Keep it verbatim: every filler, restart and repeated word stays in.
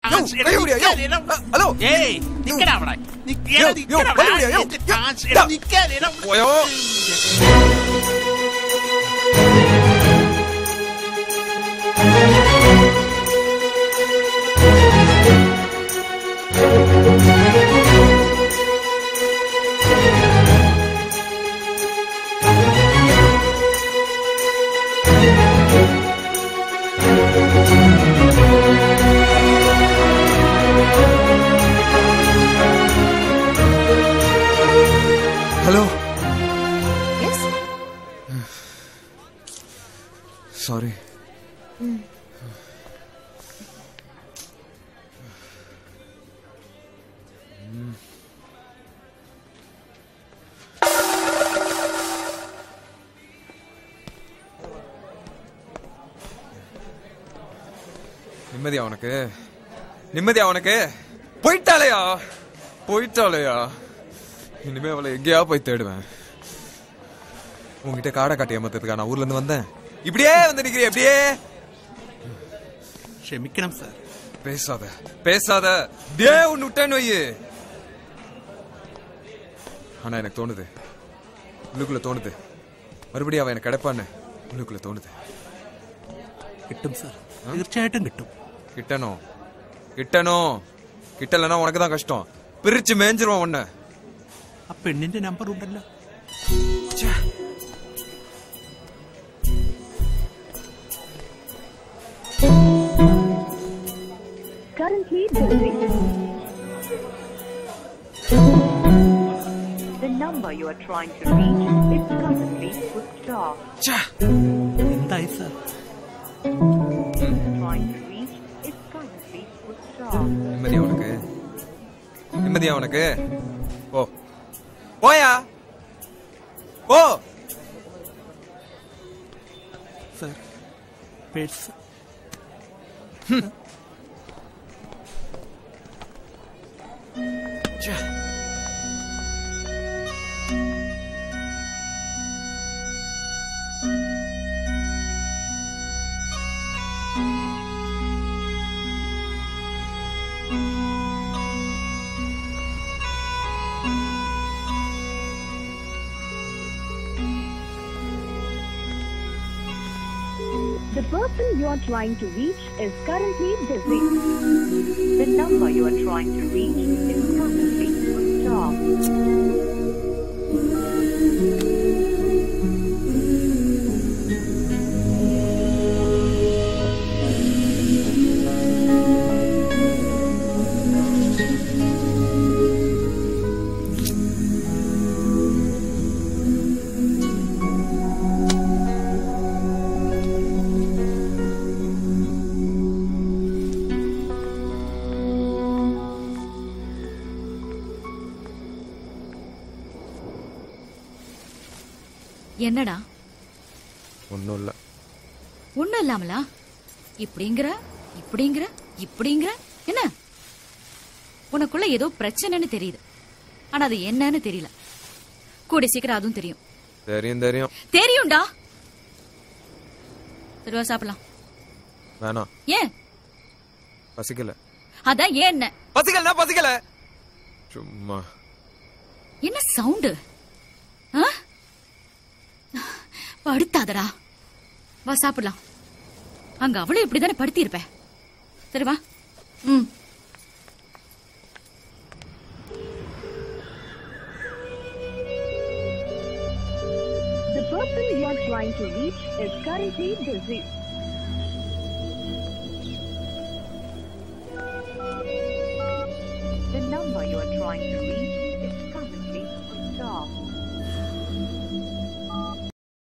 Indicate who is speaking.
Speaker 1: Hello
Speaker 2: ஏய் நிக்கடா அவளை நிக்கடா நிக்கடா நிக்கடா
Speaker 1: ஓயோ Hello.
Speaker 3: Yes.
Speaker 1: Sorry.
Speaker 3: Mm.
Speaker 1: நிம்மதியா உனக்கு நிம்மதியா உனக்கு போயிட்டாலையா போயிட்டாலையா இனிமே அவளை எங்கேயா போய் தேடுவேன். உங்ககிட்ட காடை காட்டி ஏமாத்துறதுக்கா நான் ஊர்ல இருந்து வந்தேன். இப்படியே வந்து நிக்கிறேன். எப்படியே
Speaker 2: ക്ഷമിക്കണം சார்.
Speaker 1: பேசாத பேசாத டே ஒன்னு விட்டேன்னு வையே. ஆனா எனக்கு தோணுது உள்ளுக்குள்ள தோணுது மறுபடியும் அவன் எனக்கு கிடைப்பான்னு உள்ளுக்குள்ள தோணுது.
Speaker 2: கிட்டும் சார், തീർച്ചയായിട്ടും கிட்டும்.
Speaker 1: கிட்டணும் கிட்டணும் கிட்டலன்னா உனக்கு தான் கஷ்டம். பிரிச்சு மேஞ்சிருவான் உன்ன.
Speaker 2: ആ പെണ്ണിന്റെ നമ്പർ ഉണ്ടല്ലോ.
Speaker 4: Currently busy. The number you are trying to reach is currently switched off.
Speaker 2: എന്തായി sir?
Speaker 4: Trying to reach is currently switched off.
Speaker 1: நிம்மதியா உனக்கு நிம்மதியா உனக்கு ஓ போயா ஓ
Speaker 2: சார் பேட்ஸ்
Speaker 4: The person you are trying to reach is currently busy. The number you are trying to reach is currently switched off.
Speaker 3: என்னடா?
Speaker 1: ஒன்னும் இல்ல.
Speaker 3: ஒன்னும் இல்லாமலா? இப்படிங்கிற இப்படிங்கிற இப்படிங்கிற என்ன? உனக்குள்ள ஏதோ பிரச்சனைன்னு தெரியுது. ஆனா அது என்னன்னு தெரியல. கூடி சீக்கிரம் அதுவும் தெரியும்.
Speaker 1: தெரியும் தெரியும்
Speaker 3: தெரியும்டா. சரிவா சாப்பிடலாம்.
Speaker 1: வேணாம்.
Speaker 3: ஏன்?
Speaker 1: பசிக்கல.
Speaker 3: அதான் ஏன் என்ன?
Speaker 1: பசிக்கலனா பசிக்கல. சும்மா.
Speaker 3: என்ன சவுண்ட்? படுத்தாதடா. வா சாப்பிடலாம். அங்க அவளும் இப்படிதானே படுத்தி இருப்ப. சரி வா. ம்.
Speaker 4: The person you are trying to reach is currently busy. The number you are trying to reach is currently switched off.